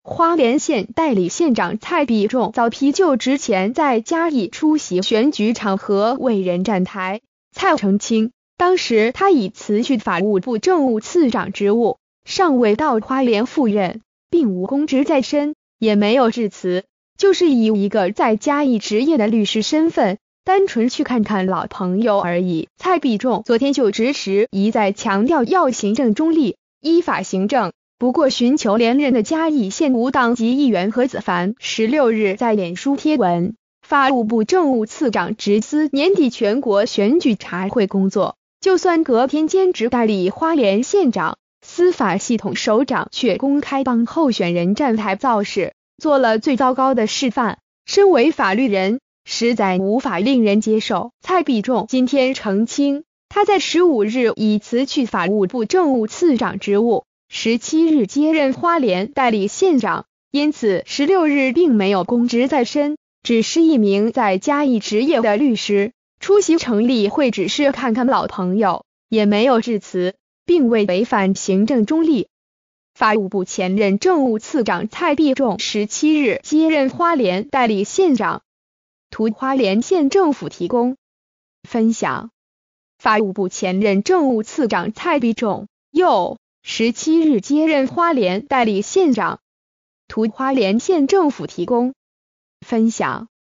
花莲县代理县长蔡必仲遭批就职前在嘉义出席选举场合为人站台。蔡澄清，当时他已辞去法务部政务次长职务，尚未到花莲赴任，并无公职在身，也没有致辞，就是以一个在嘉义执业的律师身份，单纯去看看老朋友而已。蔡必仲昨天就职时一再强调要行政中立，依法行政。不过寻求连任的嘉义县无党籍议员何子凡16日在脸书贴文，法务部政务次长直司年底全国选举查会工作，就算隔天兼职代理花莲县长、司法系统首长，却公开帮候选人站台造势，做了最糟糕的示范。身为法律人，实在无法令人接受。蔡必仲今天澄清，他在15日已辞去法务部政务次长职务，17日接任花莲代理县长，因此16日并没有公职在身，只是一名在嘉义执业的律师，出席成立会只是看看老朋友，也没有致辞，并未违反行政中立。法务部前任政务次长蔡必仲17日接任花莲代理县长。图花莲县政府提供。分享。法务部前任政务次长蔡必仲又17日接任花莲代理县长。图花莲县政府提供。分享。